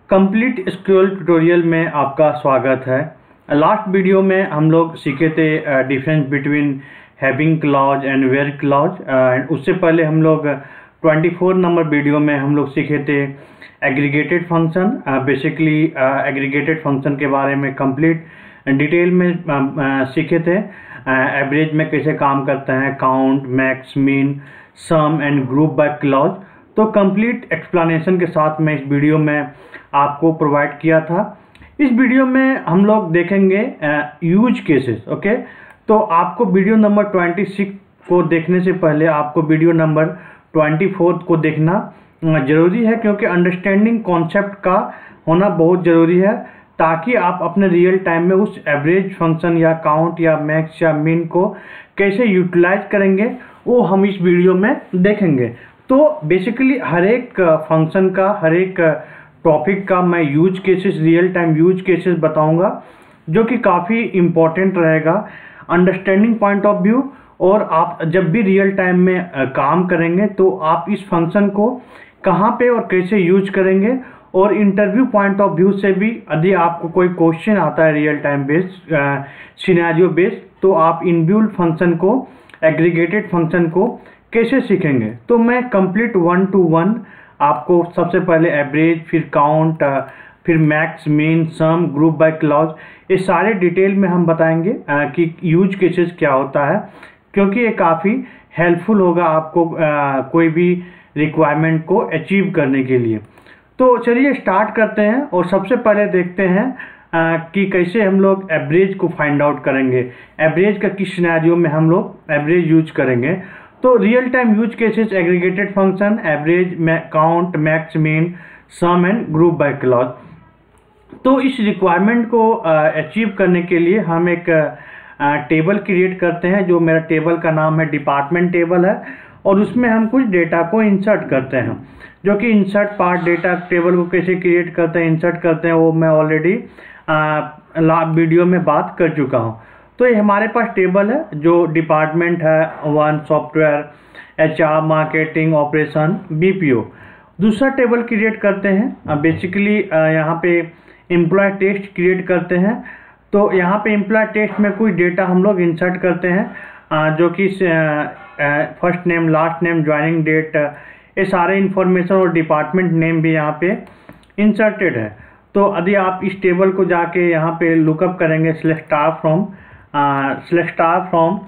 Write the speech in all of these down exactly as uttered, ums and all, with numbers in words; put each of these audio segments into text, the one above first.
Complete SQL tutorial में आपका स्वागत है। लास्ट वीडियो में हम लोग सीखे थे difference between having clause and where clause. उससे पहले हम लोग चौबीस नंबर वीडियो में हम लोग सीखे थे aggregated function. Basically aggregated function के बारे में कंप्लीट डिटेल में uh, सीखे थे। एवरेज uh, में कैसे काम करते हैं, count, max, mean, sum and group by clause. तो कंप्लीट एक्सप्लेनेशन के साथ में इस वीडियो में आपको प्रोवाइड किया था। इस वीडियो में हम लोग देखेंगे यूज केसेस। ओके, तो आपको वीडियो नंबर छब्बीस को देखने से पहले आपको वीडियो नंबर चौबीस को देखना ज़रूरी है, क्योंकि अंडरस्टैंडिंग कॉन्सेप्ट का होना बहुत ज़रूरी है, ताकि आप अपने रियल टाइम में उस एवरेज फंक्शन या काउंट या मैक्स या मीन को कैसे यूटिलाइज करेंगे वो हम इस वीडियो में देखेंगे। तो बेसिकली हर एक फंक्शन का, हर एक टॉपिक का मैं use cases, real time use cases बताऊंगा, जो कि काफ़ी इम्पोर्टेंट रहेगा अंडरस्टैंडिंग पॉइंट ऑफ व्यू। और आप जब भी रियल टाइम में काम करेंगे तो आप इस फंक्शन को कहाँ पे और कैसे यूज करेंगे, और इंटरव्यू पॉइंट ऑफ व्यू से भी यदि आपको कोई क्वेश्चन आता है real time based, scenario based, तो आप इनबिल्ट फंक्शन को, एग्रीगेटेड फंक्शन को कैसे सीखेंगे। तो मैं कंप्लीट वन टू वन आपको सबसे पहले एवरेज, फिर काउंट, फिर max, mean, sum, group by clause, ये सारे डिटेल में हम बताएंगे कि यूज केसेस क्या होता है, क्योंकि ये काफ़ी हेल्पफुल होगा आपको आ, कोई भी रिक्वायरमेंट को अचीव करने के लिए। तो चलिए स्टार्ट करते हैं और सबसे पहले देखते हैं आ, कि कैसे हम लोग एवरेज को फाइंड आउट करेंगे, एवरेज का किस सिनेरियो में हम लोग एवरेज यूज करेंगे। तो real time use cases, aggregated function, average, count, max, mean, sum and group by clause. तो इस रिक्वायरमेंट को अचीव करने के लिए हम एक टेबल क्रिएट करते हैं, जो मेरा टेबल का नाम है डिपार्टमेंट टेबल है, और उसमें हम कुछ डेटा को इंसर्ट करते हैं, जो कि इंसर्ट पार्ट डेटा टेबल को कैसे क्रिएट करते हैं, इंसर्ट करते हैं, वो मैं ऑलरेडी लास्ट वीडियो में बात कर चुका हूँ। तो ये हमारे पास टेबल है, जो डिपार्टमेंट है one, software, HR, marketing, operation, BPO. दूसरा टेबल क्रिएट करते हैं, बेसिकली यहाँ पे एम्प्लॉय टेस्ट क्रिएट करते हैं। तो यहाँ पे एम्प्लॉय टेस्ट में कुछ डेटा हम लोग इंसर्ट करते हैं, जो कि first name, last name, joining date, ये सारे इंफॉर्मेशन और डिपार्टमेंट नेम भी यहाँ पे इंसर्टेड है। तो यदि आप इस टेबल को जाके यहाँ पे लुकअप करेंगे, select star from select star from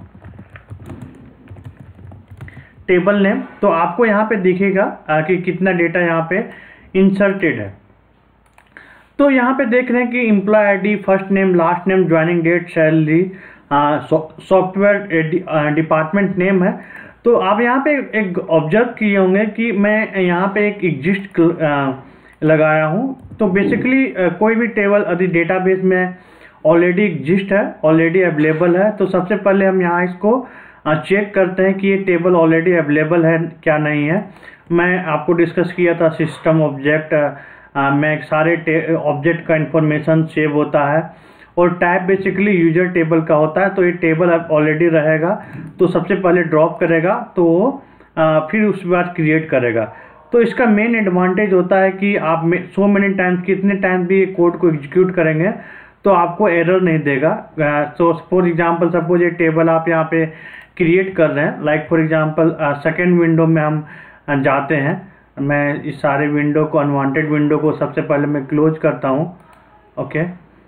table name, तो आपको यहाँ पे दिखेगा कि कितना डेटा यहाँ पे इंसर्टेड है। तो यहाँ पे देख रहे हैं कि employee ID, first name, last name, joining date, salary, software, department name है। तो आप यहाँ पे एक ऑब्जर्व किए होंगे कि मैं यहाँ पे एक एग्जिस्ट लगाया हूँ। तो बेसिकली कोई भी टेबल यदि डेटाबेस में ऑलरेडी एग्जिस्ट है, ऑलरेडी अवेलेबल है, तो सबसे पहले हम यहाँ इसको चेक करते हैं कि ये टेबल ऑलरेडी अवेलेबल है क्या नहीं है। मैं आपको डिस्कस किया था सिस्टम ऑब्जेक्ट में सारे ऑब्जेक्ट का इंफॉर्मेशन सेव होता है, और टाइप बेसिकली यूजर टेबल का होता है। तो ये टेबल अब ऑलरेडी रहेगा, तो सबसे पहले ड्रॉप करेगा, तो वो फिर उसके बाद क्रिएट करेगा। तो इसका मेन एडवांटेज होता है कि आप सो मेनी टाइम्स, कितने टाइम्स भी कोड को एग्जीक्यूट करेंगे तो आपको एरर नहीं देगा। सो फॉर एग्जांपल, सपोज ये टेबल आप यहाँ पे क्रिएट कर रहे हैं, like for example second window में हम जाते हैं। मैं इस सारे विंडो को, अनवांटेड विंडो को सबसे पहले मैं क्लोज करता हूँ। ओके,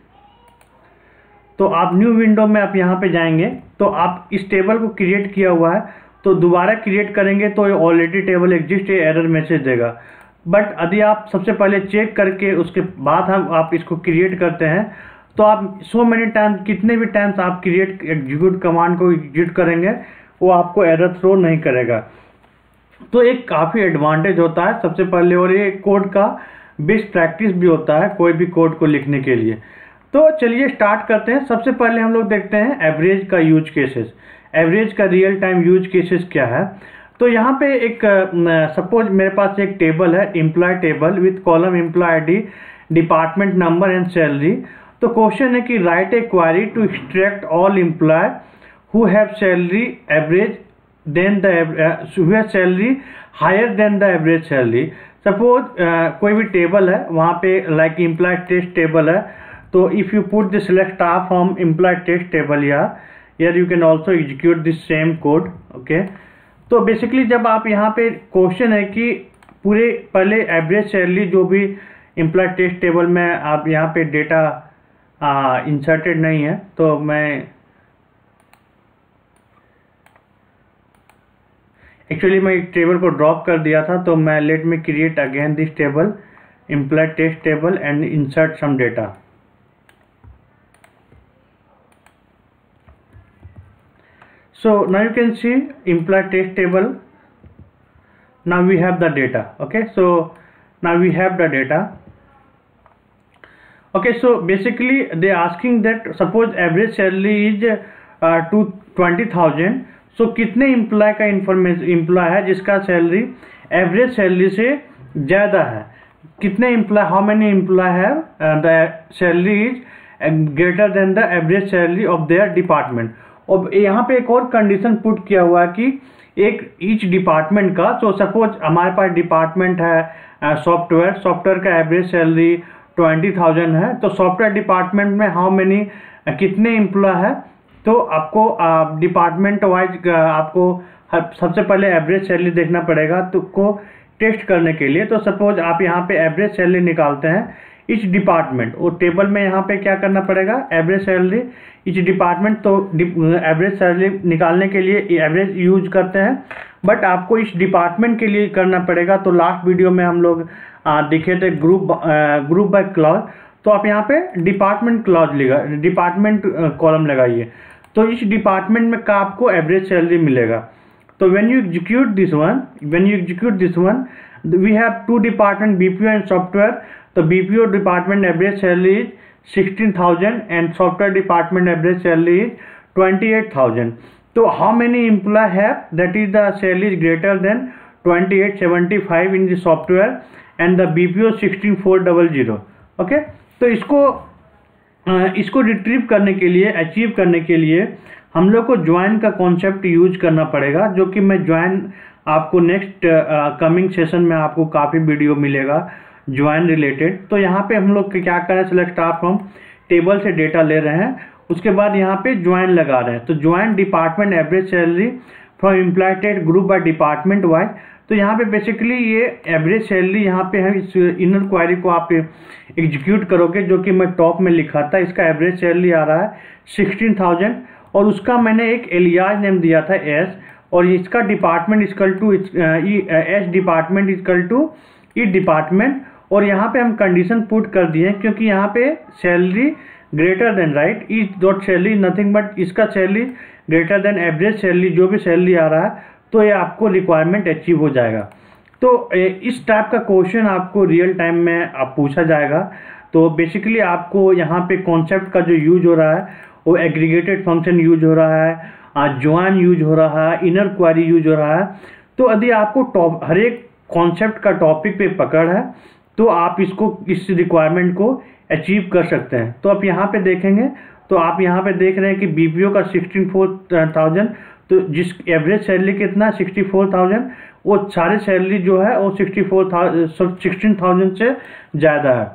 तो आप न्यू विंडो में आप यहाँ पे जाएंगे, तो आप इस टेबल को क्रिएट किया हुआ है, तो दोबारा क्रिएट करेंगे तो ये ऑलरेडी टेबल एग्जिस्ट, ये एरर मैसेज देगा। बट यदि आप सबसे पहले चेक करके उसके बाद हम आप इसको क्रिएट करते हैं, तो आप सो मेनी टाइम्स, कितने भी टाइम्स आप क्रिएट एग्जीक्यूट कमांड को एग्जीक्यूट करेंगे, वो आपको एरर थ्रो नहीं करेगा। तो एक काफ़ी एडवांटेज होता है सबसे पहले, और ये कोड का बेस्ट प्रैक्टिस भी होता है कोई भी कोड को लिखने के लिए। तो चलिए स्टार्ट करते हैं। सबसे पहले हम लोग देखते हैं एवरेज का यूज केसेस, एवरेज का रियल टाइम यूज केसेस क्या है। तो यहाँ पे एक सपोज मेरे पास एक टेबल है, employee table with column employee ID, department number and salary. तो क्वेश्चन है कि write a query to extract all employee who have salary average than the who have salary higher than the average salary. Suppose कोई भी table है वहाँ पे like employee test table है, तो if you put the select star from employee test table या यार you can also execute this same code. Okay, तो बेसिकली जब आप यहाँ पे क्वेश्चन है कि पूरे पहले एवरेज सैलरी जो भी एम्प्लॉय टेस्ट टेबल में आप यहाँ पे डेटा इंसर्टेड नहीं है, तो मैं एक्चुअली मैं एक टेबल को ड्रॉप कर दिया था, तो मैं let me create again this table employee test table and insert some data. So now you can see employee test table. Now we have the data. Okay, so now we have the data. Okay, so basically they asking that suppose average salary is uh, to twenty thousand. So कितने employee का information employee है जिसका salary average salary से ज़्यादा है, कितने employee, how many employee है the salary is greater than the average salary of their department. और यहाँ पे एक और कंडीशन पुट किया हुआ है कि एक ईच डिपार्टमेंट का, तो सपोज हमारे पास डिपार्टमेंट है सॉफ्टवेयर, सॉफ्टवेयर का एवरेज सैलरी ट्वेंटी थाउजेंड है, तो सॉफ्टवेयर डिपार्टमेंट में हाउ मेनी कितने एम्प्लॉय है, तो आपको डिपार्टमेंट वाइज आपको सबसे पहले एवरेज सैलरी देखना पड़ेगा तो को टेस्ट करने के लिए। तो सपोज आप यहाँ पे एवरेज सैलरी निकालते हैं इच डिपार्टमेंट, और टेबल में यहाँ पे क्या करना पड़ेगा एवरेज सैलरी इच डिपार्टमेंट, तो एवरेज सैलरी निकालने के लिए एवरेज यूज करते हैं, बट आपको इस डिपार्टमेंट के लिए करना पड़ेगा। तो लास्ट वीडियो में हम लोग दिखे थे ग्रुप ग्रुप बाय क्लॉज, तो आप यहाँ पे डिपार्टमेंट क्लॉज लगा डिपार्टमेंट कॉलम लगाइए, तो इस डिपार्टमेंट में का आपको एवरेज सैलरी मिलेगा। तो when you execute this one when you execute this one we have two department BPO and software. तो BPO department average salary is sixteen thousand and software department average salary is twenty eight thousand. तो how many employ have that is the salary is greater than twenty eight seventy five in the software and the BPO sixteen four double zero. Okay, तो इसको इसको retrieve करने के लिए, achieve करने के लिए हम लोग को ज्वाइन का कॉन्सेप्ट यूज करना पड़ेगा, जो कि मैं ज्वाइन आपको नेक्स्ट कमिंग सेशन में आपको काफ़ी वीडियो मिलेगा ज्वाइन रिलेटेड। तो यहाँ पे हम लोग क्या करें, सेलेक्ट स्टार फ्रॉम टेबल से डेटा ले रहे हैं, उसके बाद यहाँ पे ज्वाइन लगा रहे हैं। तो join department average salary from employed group by department wise. तो यहाँ पे बेसिकली ये एवरेज सैलरी यहाँ पे है, इस इनर क्वारी को आप एग्जीक्यूट करोगे जो कि मैं टॉप में लिखा था, इसका एवरेज सैलरी आ रहा है सिक्सटीन थाउजेंड, और उसका मैंने एक एलियाज नेम दिया था एस, और इसका department equal to S department equal to E department, और यहाँ पे हम कंडीशन पुट कर दिए हैं क्योंकि यहाँ पे salary greater than right E dot salary nothing but इसका salary greater than average salary जो भी सैलरी आ रहा है, तो ये आपको रिक्वायरमेंट अचीव हो जाएगा। तो इस टाइप का क्वेश्चन आपको रियल टाइम में आप पूछा जाएगा। तो बेसिकली आपको यहाँ पे कॉन्सेप्ट का जो यूज हो रहा है वो एग्रीगेटेड फंक्शन यूज हो रहा है, ज्वाइन यूज हो रहा है, इनर क्वारी यूज हो रहा है। तो यदि आपको टॉप हर एक कॉन्सेप्ट का टॉपिक पे पकड़ है तो आप इसको इस रिक्वायरमेंट को अचीव कर सकते हैं। तो आप यहाँ पे देखेंगे तो आप यहाँ पे देख रहे हैं कि बीपीओ का सिक्सटीन फोर थाउजेंड, तो जिस एवरेज सैलरी कितना सिक्सटी फोर थाउजेंड, वो सारे सैलरी जो है वो सिक्सटी फोर सिक्सटीन थाउजेंड से ज़्यादा है।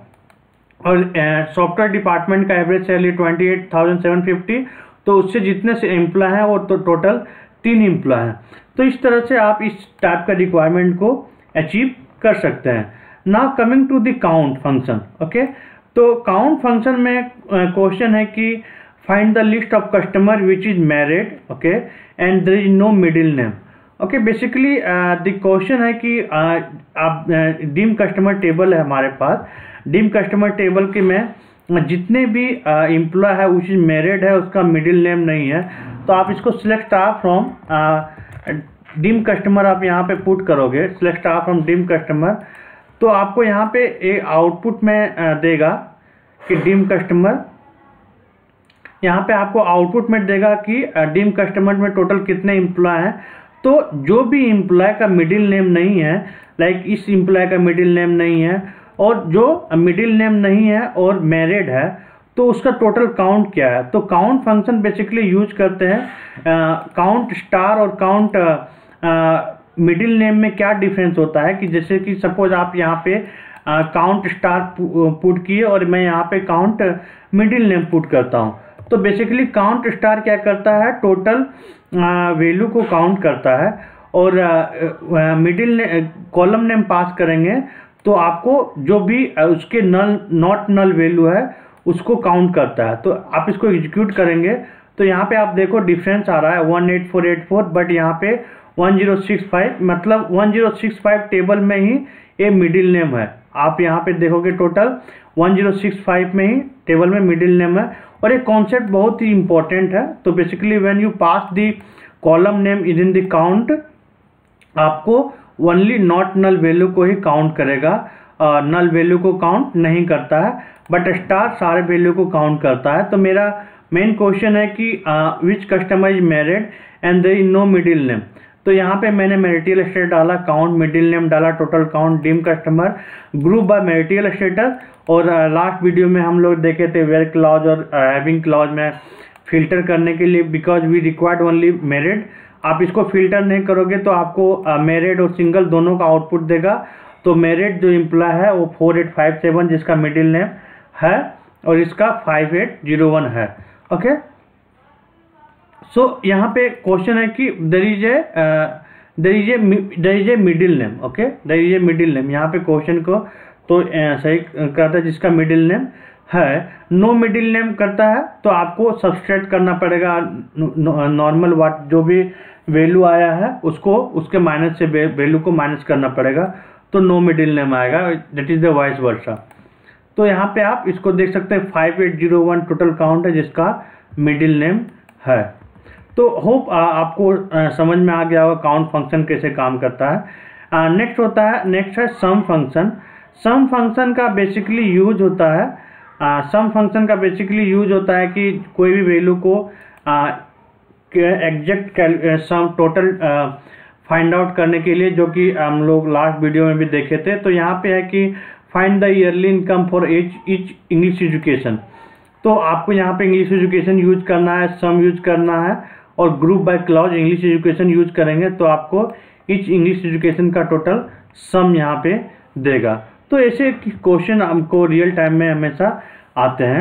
और सॉफ्टवेयर डिपार्टमेंट का average salary twenty eight thousand seven fifty, तो उससे जितने से एम्प्लॉय हैं वो तो टोटल तीन एम्प्लॉय हैं। तो इस तरह से आप इस टाइप का रिक्वायरमेंट को अचीव कर सकते हैं। Now coming to the count function. Okay, तो काउंट फंक्शन में क्वेश्चन है कि find the list of customer which is married, okay, and there is no middle name. Okay, basically the question है कि uh, आप डीम कस्टमर टेबल है हमारे पास, deem customer table के में जितने भी एम्प्लॉय uh, है उस मैरिड है, उसका मिडिल नेम नहीं है। तो आप इसको select star from dim customer आप यहाँ पे पुट करोगे, select star from dim customer, तो आपको यहाँ पे एक आउटपुट में देगा कि डीम कस्टमर, यहाँ पे आपको आउटपुट में देगा कि डीम कस्टमर में टोटल कितने एम्प्लॉय हैं। तो जो भी एम्प्लॉय का मिडिल नेम नहीं है, लाइक इस एम्प्लॉय का मिडिल नेम नहीं है और जो मिडिल नेम नहीं है और मैरिड है, तो उसका टोटल काउंट क्या है। तो काउंट फंक्शन बेसिकली यूज करते हैं काउंट स्टार और काउंट मिडिल नेम में क्या डिफरेंस होता है कि जैसे कि सपोज आप यहाँ पे काउंट स्टार पुट किए और मैं यहाँ पे काउंट मिडिल नेम पुट करता हूँ, तो बेसिकली काउंट स्टार क्या करता है, टोटल वैल्यू को काउंट करता है, और मिडिल कॉलम नेम पास करेंगे तो आपको जो भी उसके नल नॉट नल वैल्यू है उसको काउंट करता है। तो आप इसको एग्जीक्यूट करेंगे तो यहाँ पे आप देखो डिफरेंस आ रहा है one eight four eight four, but यहाँ पे वन ज़ीरो सिक्स फाइव, मतलब one zero six five table में ही ये मिडिल नेम है। आप यहाँ पे देखोगे total one zero six five में ही टेबल में मिडिल नेम है, और ये कॉन्सेप्ट बहुत ही इंपॉर्टेंट है। तो basically when you pass the column name is in the count, आपको ओनली नॉट नल वैल्यू को ही काउंट करेगा, नल वैल्यू को काउंट नहीं करता है, बट स्टार सारे वैल्यू को काउंट करता है। तो मेरा मेन क्वेश्चन है कि which customer is married and there is no middle name. तो यहाँ पे मैंने मैरिटल स्टेटस डाला, काउंट मिडिल नेम डाला, total count, dim customer, group by marital status, और लास्ट वीडियो में हम लोग देखे थे वेयर क्लॉज और हैविंग क्लॉज में फिल्टर करने के लिए, because we required only married. आप इसको फिल्टर नहीं करोगे तो आपको मैरिड और सिंगल दोनों का आउटपुट देगा। तो मैरिड जो एम्प्लॉय है वो फोर एट फाइव सेवन जिसका मिडिल नेम है, और इसका फाइव एट ज़ीरो वन है। ओके, सो so, यहाँ पे क्वेश्चन है कि there is a there is a there is a middle name. Okay, there is a middle name, यहाँ पे क्वेश्चन को तो uh, सही करता है जिसका मिडिल नेम है। नो मिडिल नेम करता है तो आपको सब्सट्रैक्ट करना पड़ेगा नॉर्मल वाट जो भी वैल्यू आया है उसको, उसके माइनस से वैल्यू को माइनस करना पड़ेगा, तो नो मिडिल नेम आएगा, that is the vice versa. तो यहाँ पे आप इसको देख सकते हैं five eight zero one total count है जिसका मिडिल नेम है। तो होप आपको आ, समझ में आ गया होगा काउंट फंक्शन कैसे काम करता है। नेक्स्ट होता है नेक्स्ट है सम फंक्शन। सम फंक्शन का बेसिकली यूज होता है सम फंक्शन का बेसिकली यूज होता है कि कोई भी वैल्यू को exact sum total find out करने के लिए, जो कि हम लोग लास्ट वीडियो में भी देखे थे। तो यहाँ पे है कि find the yearly income for each each English education. तो आपको यहाँ पे इंग्लिश एजुकेशन यूज करना है, सम यूज करना है, और group by clause English education use करेंगे तो आपको ईच इंग्लिश एजुकेशन का टोटल सम यहाँ पे देगा। तो ऐसे क्वेश्चन हमको रियल टाइम में हमेशा आते हैं।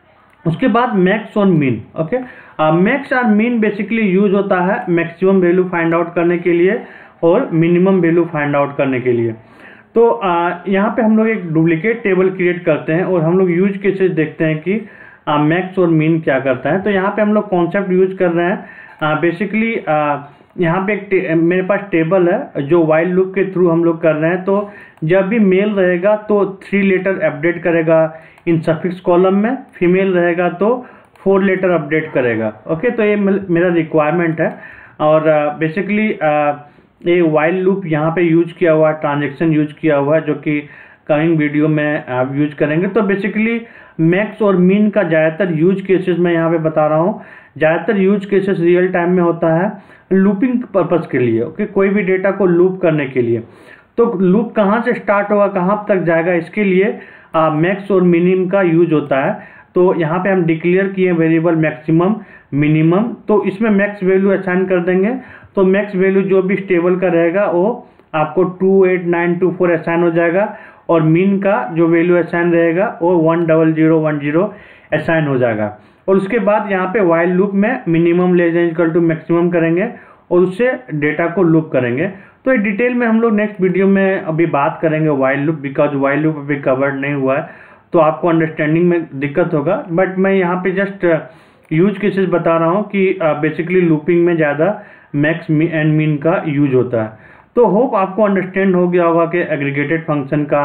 उसके बाद मैक्स और मीन। ओके, मैक्स और मीन बेसिकली यूज होता है मैक्सिमम वैल्यू फाइंड आउट करने के लिए और मिनिमम वैल्यू फाइंड आउट करने के लिए। तो uh, यहाँ पे हम लोग एक डुप्लीकेट टेबल क्रिएट करते हैं और हम लोग यूज केसेस देखते हैं कि मैक्स uh, और मीन क्या करता है। तो यहाँ पे हम लोग कॉन्सेप्ट यूज कर रहे हैं बेसिकली uh, यहाँ पे एक मेरे पास टेबल है जो वाइल लूप के थ्रू हम लोग कर रहे हैं। तो जब भी मेल रहेगा तो थ्री लेटर अपडेट करेगा इन सफिक्स कॉलम में, फीमेल रहेगा तो फोर लेटर अपडेट करेगा। ओके, तो ये मेरा रिक्वायरमेंट है, और बेसिकली uh, uh, ये वाइल लूप यहाँ पे यूज किया हुआ है, ट्रांजेक्शन यूज किया हुआ है, जो कि कमिंग वीडियो में आप यूज करेंगे। तो बेसिकली मैक्स और मीन का ज़्यादातर यूज केसेस मैं यहाँ पे बता रहा हूँ। ज़्यादातर यूज केसेस रियल टाइम में होता है लूपिंग पर्पस के लिए। ओके, कोई भी डेटा को लूप करने के लिए। तो लूप कहाँ से स्टार्ट होगा, कहाँ तक जाएगा, इसके लिए मैक्स और मिनिमम का यूज होता है। तो यहाँ पे हम डिक्लेयर किए वेरिएबल मैक्सिमम मिनिमम, तो इसमें मैक्स वैल्यू असाइन कर देंगे। तो मैक्स वैल्यू जो भी स्टेबल का रहेगा वो आपको two eight nine two four assign हो जाएगा, और मीन का जो वैल्यू असाइन रहेगा वो one double zero one zero assign हो जाएगा। और उसके बाद यहाँ पे वाइल लूप में minimum less than equal to maximum करेंगे और उससे डेटा को लूप करेंगे। तो ये डिटेल में हम लोग नेक्स्ट वीडियो में अभी बात करेंगे while loop, because while loop अभी कवर्ड नहीं हुआ है तो आपको अंडरस्टैंडिंग में दिक्कत होगा। बट मैं यहाँ पे जस्ट यूज केसेस बता रहा हूँ कि बेसिकली लूपिंग में ज़्यादा मैक्स एंड मीन का यूज होता है। तो होप आपको अंडरस्टैंड हो गया होगा कि एग्रीगेटेड फंक्शन का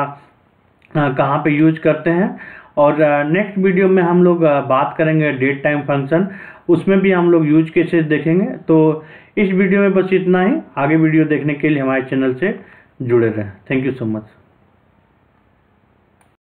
कहाँ पे यूज करते हैं। और नेक्स्ट वीडियो में हम लोग बात करेंगे डेट टाइम फंक्शन, उसमें भी हम लोग यूज केसेस देखेंगे। तो इस वीडियो में बस इतना ही। आगे वीडियो देखने के लिए हमारे चैनल से जुड़े रहें। Thank you so much.